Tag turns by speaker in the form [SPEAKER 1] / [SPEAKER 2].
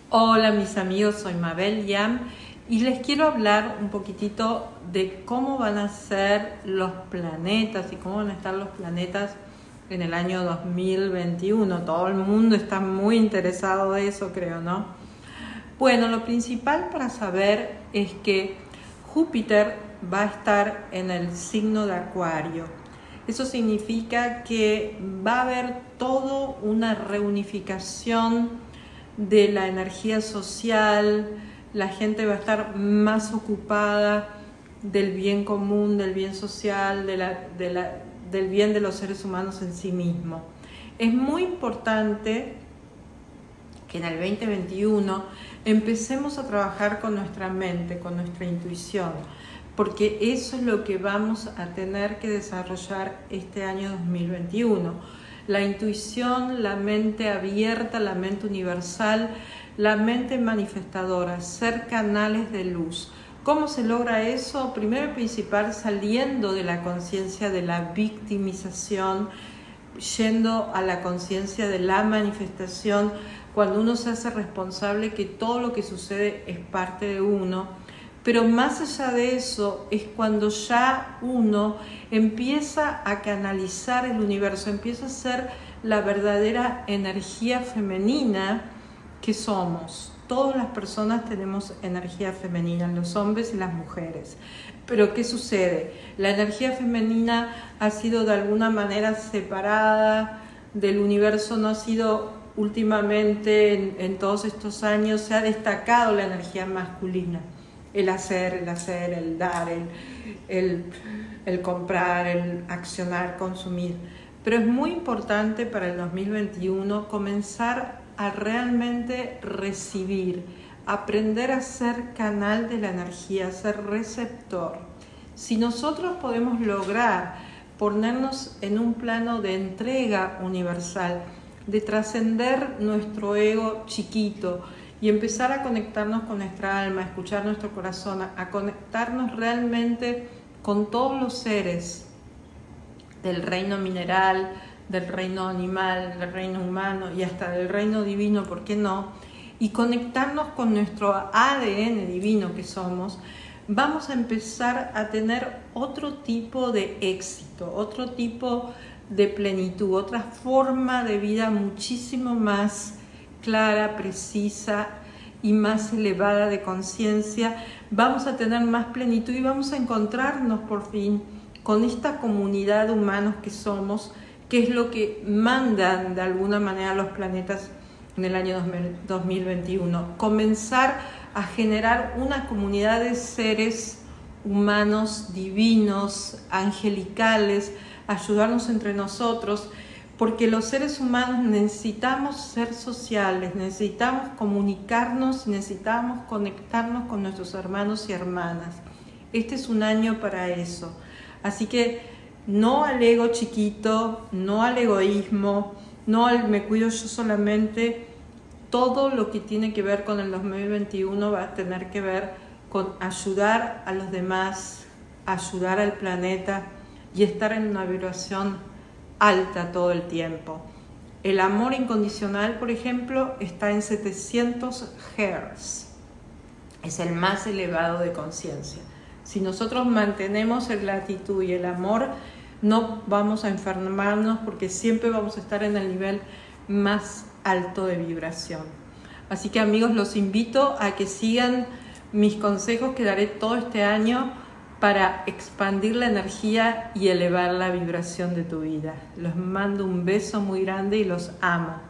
[SPEAKER 1] Hola mis amigos, soy Mabel Yam y les quiero hablar un poquitito de cómo van a ser los planetas y cómo van a estar los planetas en el año 2021. Todo el mundo está muy interesado de eso, creo, ¿no? Bueno, lo principal para saber es que Júpiter va a estar en el signo de Acuario. Eso significa que va a haber toda una reunificación de la energía social, la gente va a estar más ocupada del bien común, del bien social, del bien de los seres humanos en sí mismo. Es muy importante que en el 2021 empecemos a trabajar con nuestra mente, con nuestra intuición, porque eso es lo que vamos a tener que desarrollar este año 2021. La intuición, la mente abierta, la mente universal, la mente manifestadora, ser canales de luz. ¿Cómo se logra eso? Primero y principal, saliendo de la conciencia de la victimización, yendo a la conciencia de la manifestación, cuando uno se hace responsable que todo lo que sucede es parte de uno. Pero más allá de eso es cuando ya uno empieza a canalizar el universo, empieza a ser la verdadera energía femenina que somos. Todas las personas tenemos energía femenina, los hombres y las mujeres. Pero ¿qué sucede? La energía femenina ha sido de alguna manera separada del universo, no ha sido últimamente, en todos estos años, se ha destacado la energía masculina. El hacer, el dar, el comprar, el accionar, consumir. Pero es muy importante para el 2021 comenzar a realmente recibir, aprender a ser canal de la energía, ser receptor. Si nosotros podemos lograr ponernos en un plano de entrega universal, de trascender nuestro ego chiquito, y empezar a conectarnos con nuestra alma, a escuchar nuestro corazón, a conectarnos realmente con todos los seres del reino mineral, del reino animal, del reino humano y hasta del reino divino, ¿por qué no? Y conectarnos con nuestro ADN divino que somos, vamos a empezar a tener otro tipo de éxito, otro tipo de plenitud, otra forma de vida muchísimo más clara, precisa y más elevada de conciencia. Vamos a tener más plenitud y vamos a encontrarnos por fin con esta comunidad de humanos que somos, que es lo que mandan de alguna manera los planetas en el año 2021. Comenzar a generar una comunidad de seres humanos divinos, angelicales, ayudarnos entre nosotros, porque los seres humanos necesitamos ser sociales, necesitamos comunicarnos, necesitamos conectarnos con nuestros hermanos y hermanas. Este es un año para eso. Así que no al ego chiquito, no al egoísmo, no al me cuido yo solamente. Todo lo que tiene que ver con el 2021 va a tener que ver con ayudar a los demás, ayudar al planeta y estar en una vibración alta todo el tiempo. El amor incondicional, por ejemplo, está en 700 Hz. Es el más elevado de conciencia. Si nosotros mantenemos el gratitud y el amor, no vamos a enfermarnos porque siempre vamos a estar en el nivel más alto de vibración. Así que amigos, los invito a que sigan mis consejos que daré todo este año para expandir la energía y elevar la vibración de tu vida. Los mando un beso muy grande y los amo.